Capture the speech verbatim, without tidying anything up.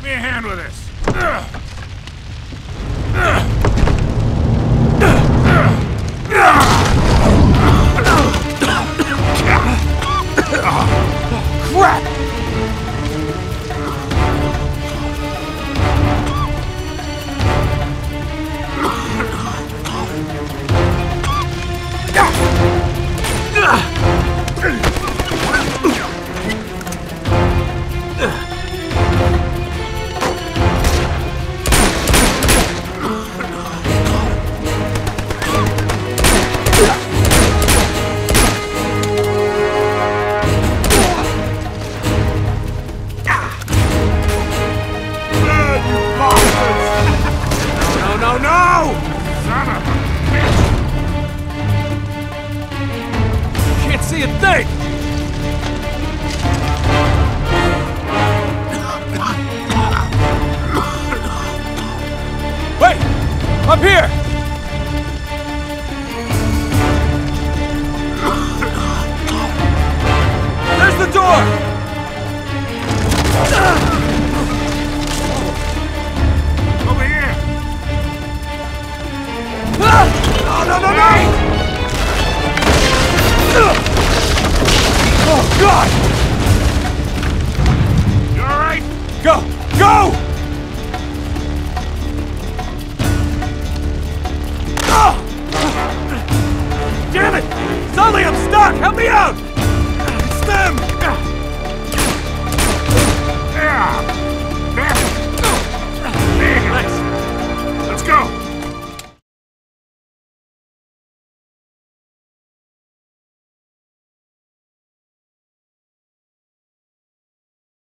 me a hand with this. Crap! See a thing! Wait! Up here! There's the door! Over here! Ah! No, no, no, no! Oh, God! You all right? Go! Go!